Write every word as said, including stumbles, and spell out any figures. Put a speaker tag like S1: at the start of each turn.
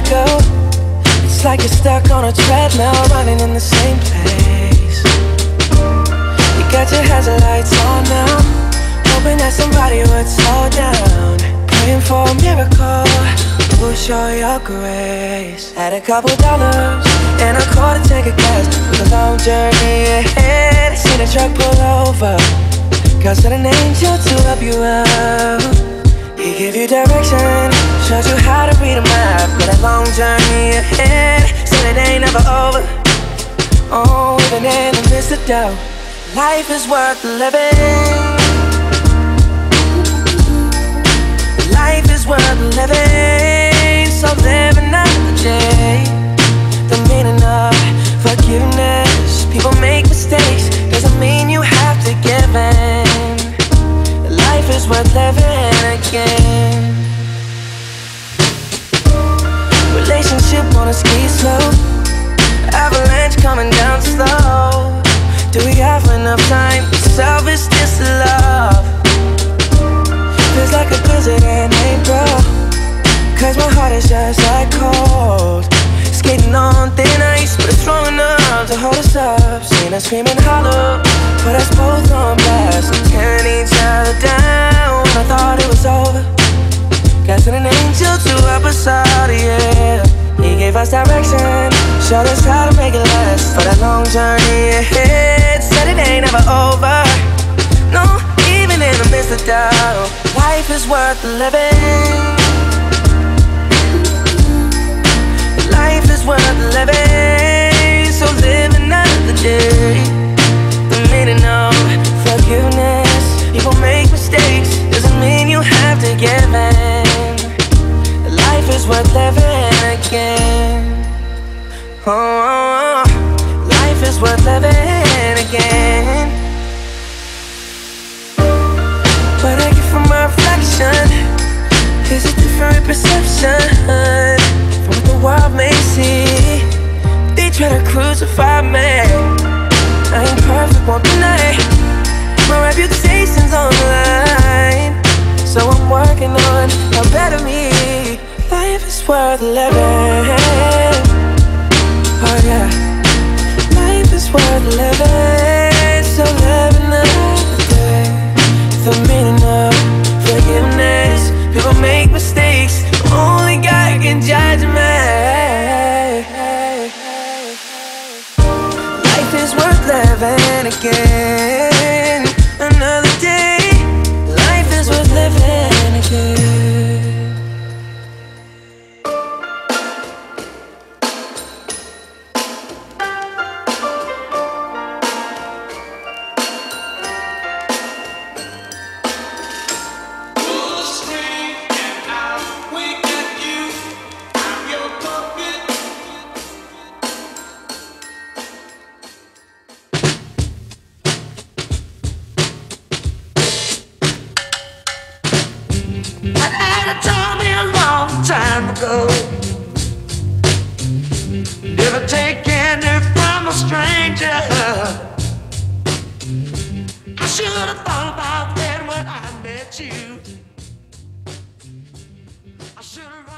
S1: go. It's like you're stuck on a treadmill, running in the same place. You got your headlights on now, hoping that somebody would slow down, praying for a miracle will show your grace. Had a couple dollars and a call to take a gas. With a long journey ahead, seen a truck pull over, God sent an angel to help you out. He gave you direction, shows you how to read a map. With a long journey ahead, said it ain't never over. Oh, even in the midst of doubt, life is worth living. Life is worth living, so live another day. The meaning of forgiveness. People make mistakes, doesn't mean you have to give in. Life is worth living again. Relationship on a ski slope, avalanche coming down slow. Do we have enough time for selfishness to love? Feels like a blizzard in April, cause my heart is just like cold. Skating on thin ice, but it's strong enough to hold us up. Seen us screaming hollow, put us both on blast, tearing each other down. I thought it was over, God sent an angel to help us out, yeah. He gave us direction, showed us how to make it last. For that long journey ahead, said it ain't never over. No, even in the midst of doubt, life is worth living. Life is worth living, so live another day. The meaning of forgiveness. People make mistakes, doesn't mean you have to give in. Life is worth living again. Oh, oh, oh. Life is worth living again. What I get from my reflection is a different perception from what the world may see. They try to crucify me, I ain't perfect, won't deny. My reputation's on the line, so I'm working on a better me. Life is worth living. Oh yeah, life is worth living, so live another day. The meaning of forgiveness. People make mistakes, only God can judge me. Life is worth living again. Another day, life is worth living again.
S2: Time ago, never take candy from a stranger. I should have thought about that when I met you. I should have